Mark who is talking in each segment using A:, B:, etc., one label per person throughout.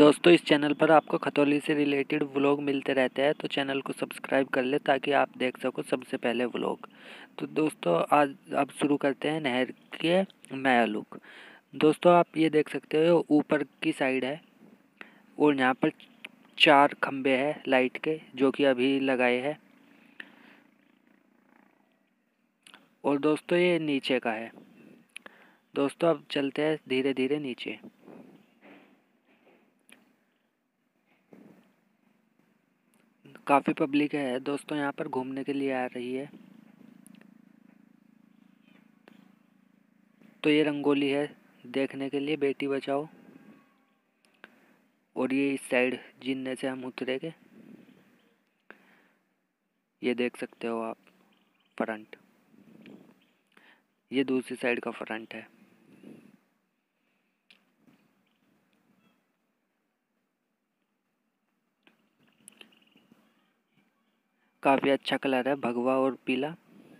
A: दोस्तों इस चैनल पर आपको खतौली से रिलेटेड व्लॉग मिलते रहते हैं, तो चैनल को सब्सक्राइब कर ले ताकि आप देख सको सबसे पहले व्लॉग। तो दोस्तों आज अब शुरू करते हैं नहर के नया लुक। दोस्तों आप ये देख सकते हो ऊपर की साइड है और यहाँ पर 4 खंबे हैं लाइट के जो कि अभी लगाए हैं। और दोस्तों ये नीचे का है। दोस्तों अब चलते हैं धीरे धीरे नीचे। काफ़ी पब्लिक है दोस्तों, यहाँ पर घूमने के लिए आ रही है। तो ये रंगोली है देखने के लिए, बेटी बचाओ। और ये इस साइड जिनने से हम उतरेंगे, ये देख सकते हो आप फ्रंट। ये दूसरी साइड का फ्रंट है। काफ़ी अच्छा कलर है, भगवा और पीला।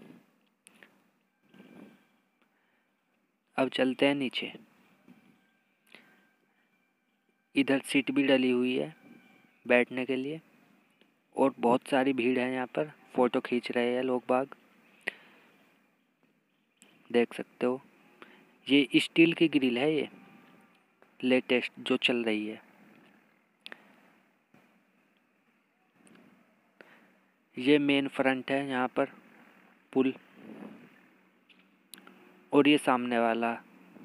A: अब चलते हैं नीचे। इधर सीट भी डली हुई है बैठने के लिए और बहुत सारी भीड़ है यहाँ पर। फ़ोटो खींच रहे हैं लोग बाग, देख सकते हो। ये स्टील की ग्रिल है, ये लेटेस्ट जो चल रही है। ये मेन फ्रंट है यहाँ पर पुल। और ये सामने वाला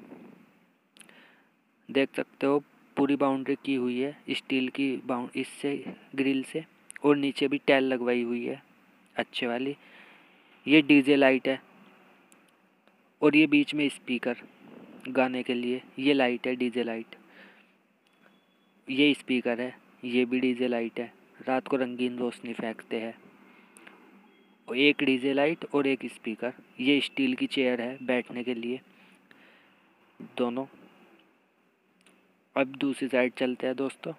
A: देख सकते हो, पूरी बाउंड्री की हुई है स्टील की इससे ग्रिल से। और नीचे भी टाइल लगवाई हुई है अच्छे वाली। ये डीजे लाइट है और ये बीच में स्पीकर गाने के लिए। ये लाइट है डीजे लाइट। ये स्पीकर है, ये भी डीजे लाइट है, रात को रंगीन रोशनी फेंकते हैं। और एक डीजे लाइट और एक स्पीकर। ये स्टील की चेयर है बैठने के लिए दोनों। अब दूसरी साइड चलते हैं दोस्तों।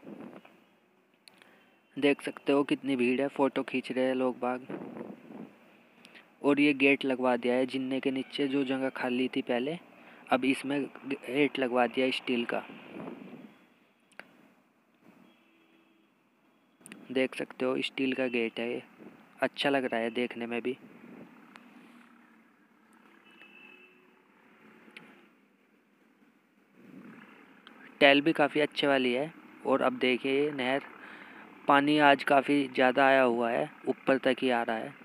A: देख सकते हो कितनी भीड़ है, फ़ोटो खींच रहे हैं लोग बाग। और ये गेट लगवा दिया है जिन्ने के नीचे जो जगह खाली थी पहले, अब इसमें गेट लगवा दिया स्टील का। देख सकते हो स्टील का गेट है ये, अच्छा लग रहा है देखने में भी। टाइल भी काफ़ी अच्छे वाली है। और अब देखिए ये नहर, पानी आज काफ़ी ज़्यादा आया हुआ है, ऊपर तक ही आ रहा है।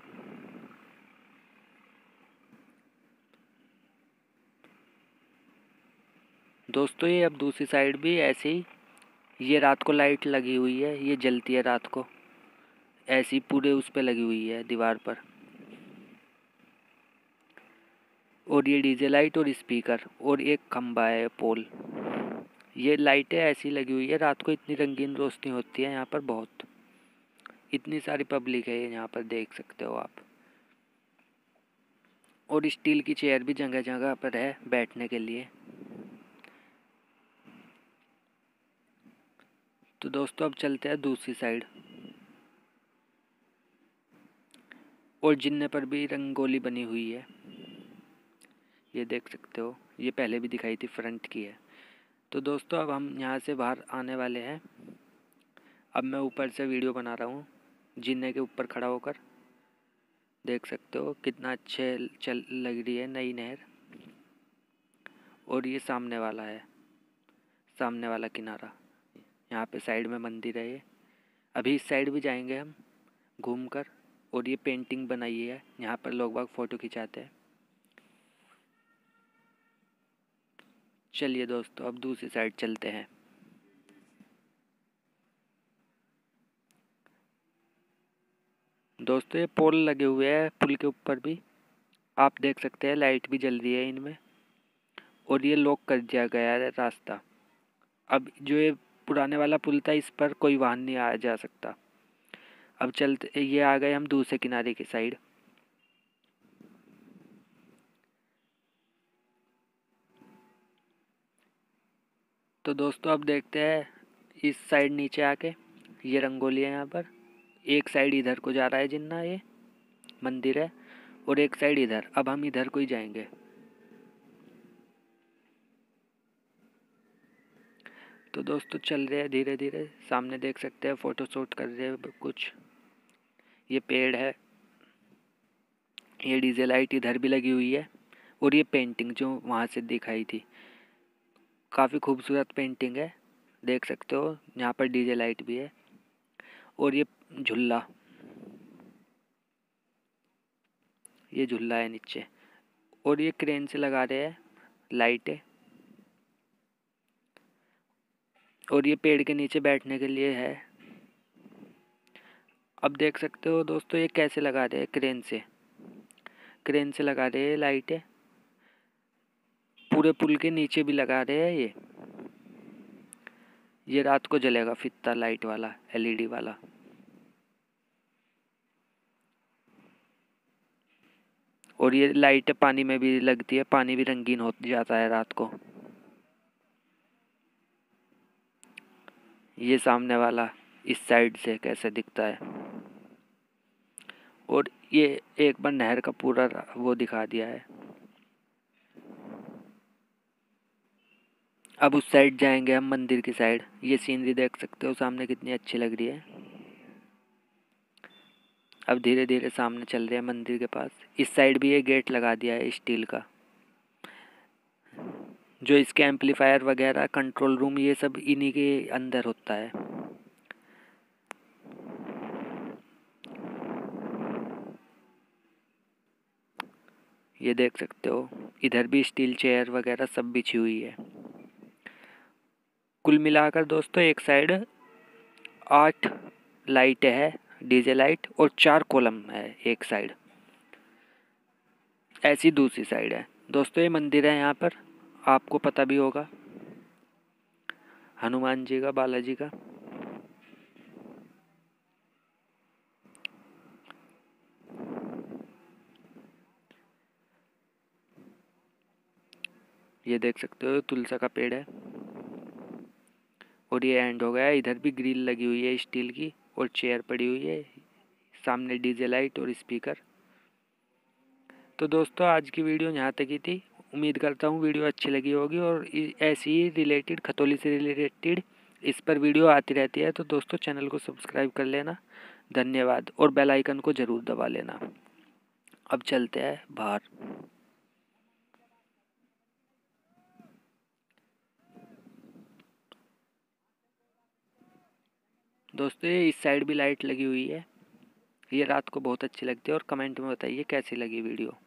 A: दोस्तों ये अब दूसरी साइड भी ऐसे ही, ये रात को लाइट लगी हुई है, ये जलती है रात को ऐसी पूरे उस पे लगी हुई है दीवार पर। और ये डीजे लाइट और स्पीकर और एक खंबा है पोल। ये लाइटें ऐसी लगी हुई है रात को, इतनी रंगीन रोशनी होती है यहाँ पर बहुत। इतनी सारी पब्लिक है यहाँ पर, देख सकते हो आप। और स्टील की चेयर भी जगह जगह पर है बैठने के लिए। तो दोस्तों अब चलते हैं दूसरी साइड। और जिन्ने पर भी रंगोली बनी हुई है, ये देख सकते हो। ये पहले भी दिखाई थी, फ्रंट की है। तो दोस्तों अब हम यहाँ से बाहर आने वाले हैं। अब मैं ऊपर से वीडियो बना रहा हूँ जिन्ने के ऊपर खड़ा होकर। देख सकते हो कितना अच्छे चल लग रही है नई नहर। और ये सामने वाला है, सामने वाला किनारा। यहाँ पे साइड में मंदिर है ये। अभी इस साइड भी जाएंगे हम घूम कर। और ये पेंटिंग बनाई है, यहाँ पर लोग बाग फ़ोटो खिंचाते हैं। चलिए दोस्तों अब दूसरी साइड चलते हैं। दोस्तों ये पोल लगे हुए हैं पुल के ऊपर भी, आप देख सकते हैं लाइट भी जल रही है इनमें। और ये लॉक कर दिया गया है रास्ता। अब जो ये पुराने वाला पुल था, इस पर कोई वाहन नहीं आ जा सकता। अब चलते, ये आ गए हम दूसरे किनारे की साइड। तो दोस्तों अब देखते हैं इस साइड नीचे आके। ये रंगोली है यहाँ पर। एक साइड इधर को जा रहा है जिन्ना, ये मंदिर है। और एक साइड इधर। अब हम इधर को ही जाएंगे। तो दोस्तों चल रहे हैं धीरे धीरे, सामने देख सकते हैं फ़ोटो शूट कर रहे हैं कुछ। ये पेड़ है, ये डीजे लाइट इधर भी लगी हुई है, और ये पेंटिंग जो वहाँ से दिखाई थी, काफ़ी खूबसूरत पेंटिंग है, देख सकते हो। यहाँ पर डीजे लाइट भी है, और ये झूला, ये झूला है नीचे, और ये क्रेन से लगा रहे हैं लाइटें, और ये पेड़ के नीचे बैठने के लिए है। अब देख सकते हो दोस्तों ये कैसे लगा रहे हैं, क्रेन से लगा रहे हैं लाइटें, पूरे पुल के नीचे भी लगा रहे हैं। ये रात को जलेगा फित्ता लाइट वाला, एलईडी वाला। और ये लाइट पानी में भी लगती है, पानी भी रंगीन हो जाता है रात को। ये सामने वाला इस साइड से कैसे दिखता है, और ये एक बार नहर का पूरा वो दिखा दिया है। अब उस साइड जाएंगे हम, मंदिर की साइड। ये सीनरी देख सकते हो सामने कितनी अच्छी लग रही है। अब धीरे धीरे सामने चल रहे हैं मंदिर के पास। इस साइड भी ये गेट लगा दिया है स्टील का, जो इसके एम्पलीफायर वगैरह, कंट्रोल रूम, ये सब इन्हीं के अंदर होता है। ये देख सकते हो इधर भी स्टील चेयर वगैरह सब बिछी हुई है। कुल मिलाकर दोस्तों एक साइड 8 लाइटें है, डीजे लाइट, और 4 कॉलम है एक साइड। ऐसी दूसरी साइड है। दोस्तों ये मंदिर है, यहाँ पर आपको पता भी होगा, हनुमान जी का, बालाजी का। ये देख सकते हो तुलसा का पेड़ है, और ये एंड हो गया। इधर भी ग्रिल लगी हुई है स्टील की, और चेयर पड़ी हुई है, सामने डीजे लाइट और स्पीकर। तो दोस्तों आज की वीडियो यहाँ तक ही थी। उम्मीद करता हूँ वीडियो अच्छी लगी होगी, और ऐसी ही रिलेटेड, खतौली से रिलेटेड इस पर वीडियो आती रहती है। तो दोस्तों चैनल को सब्सक्राइब कर लेना, धन्यवाद, और बेल आइकन को ज़रूर दबा लेना। अब चलते हैं बाहर। दोस्तों ये इस साइड भी लाइट लगी हुई है, ये रात को बहुत अच्छी लगती है, और कमेंट में बताइए कैसी लगी वीडियो।